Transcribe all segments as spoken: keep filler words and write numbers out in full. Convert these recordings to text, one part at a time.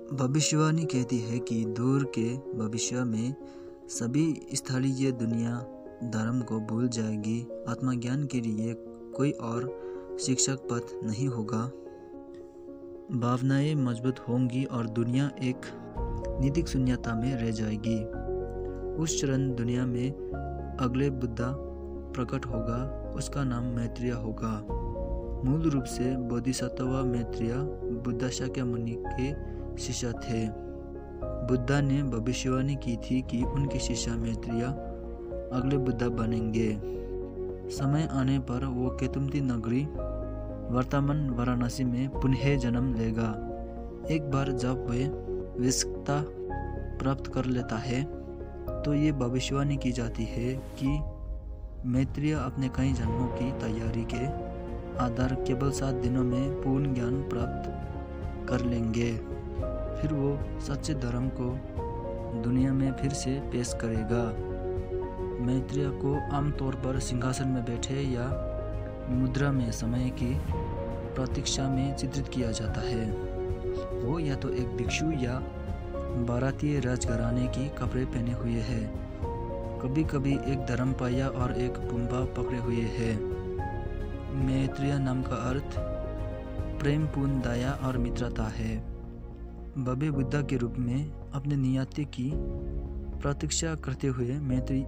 भविष्यवाणी कहती है कि दूर के भविष्य में सभी स्थलीय दुनिया धर्म को भूल जाएगी। आत्मज्ञान के लिए कोई और शिक्षक पथ नहीं होगा। भावनाएं मजबूत होंगी और दुनिया एक नीतिक शून्यता में रह जाएगी। उस चरण दुनिया में अगले बुद्धा प्रकट होगा, उसका नाम मैत्रेय होगा। मूल रूप से बोधिसत्व मैत्रेय बुद्ध शाक्यमुनि के शिष्य थे। बुद्धा ने भविष्यवाणी की थी कि उनके शिष्य मैत्रेय अगले बुद्ध बनेंगे। समय आने पर वो केतुमती नगरी वर्तमान वाराणसी में पुनः जन्म लेगा। एक बार जब वे विस्कता प्राप्त कर लेता है तो ये भविष्यवाणी की जाती है कि मैत्रेय अपने कई जन्मों की तैयारी के आधार केवल सात दिनों में पूर्ण ज्ञान प्राप्त कर लेंगे। फिर वो सच्चे धर्म को दुनिया में फिर से पेश करेगा। मैत्रेय को आमतौर पर सिंहासन में बैठे या मुद्रा में समय की प्रतीक्षा में चित्रित किया जाता है। वो या तो एक भिक्षु या भारतीय राजघराने की कपड़े पहने हुए है, कभी कभी एक धर्मपाया और एक पुंबा पकड़े हुए है। मैत्रेय नाम का अर्थ प्रेम, पूर्ण दया और मित्रता है। भव्य बुद्ध के रूप में अपने नियति की प्रतीक्षा करते हुए मैत्रेय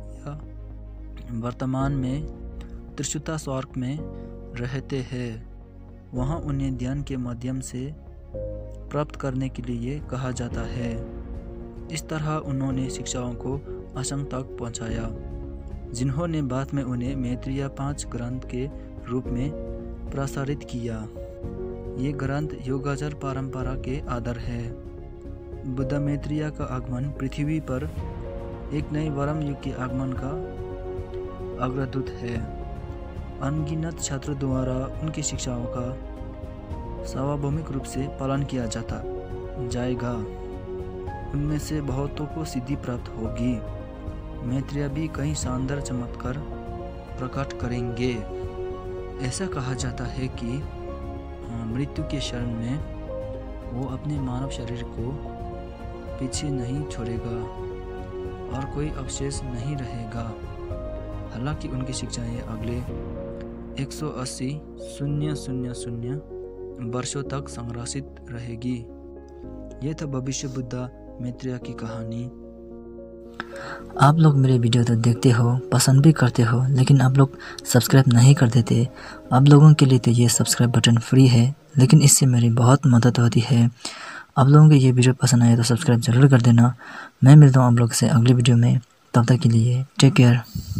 वर्तमान में त्रिशुता स्वर्ग में रहते हैं। वहाँ उन्हें ध्यान के माध्यम से प्राप्त करने के लिए कहा जाता है। इस तरह उन्होंने शिक्षाओं को असंग तक पहुँचाया, जिन्होंने बाद में उन्हें मैत्रेय पांच ग्रंथ के रूप में प्रसारित किया। ये ग्रंथ योगाचार परंपरा के आधार है। बुद्ध मैत्रेय का आगमन पृथ्वी पर एक नए वर्म युग के आगमन का अग्रदूत है। अनगिनत छात्रों द्वारा उनकी शिक्षाओं का सार्वभौमिक रूप से पालन किया जाता जाएगा। उनमें से बहुतों को सिद्धि प्राप्त होगी। मैत्रेय भी कई शानदार चमत्कार प्रकट करेंगे। ऐसा कहा जाता है कि मृत्यु के क्षण में वो अपने मानव शरीर को पीछे नहीं छोड़ेगा और कोई अवशेष नहीं रहेगा। हालांकि उनकी शिक्षाएं अगले एक सौ अस्सी शून्य शून्य शून्य वर्षों तक संरक्षित रहेगी। ये था भविष्य बुद्ध मैत्रेय की कहानी। आप लोग मेरे वीडियो तो देखते हो, पसंद भी करते हो, लेकिन आप लोग सब्सक्राइब नहीं कर देते। आप लोगों के लिए तो ये सब्सक्राइब बटन फ्री है, लेकिन इससे मेरी बहुत मदद होती है। आप लोगों को ये वीडियो पसंद आए तो सब्सक्राइब ज़रूर कर देना। मैं मिलता हूँ आप लोग से अगली वीडियो में। तब तक के लिए टेक केयर।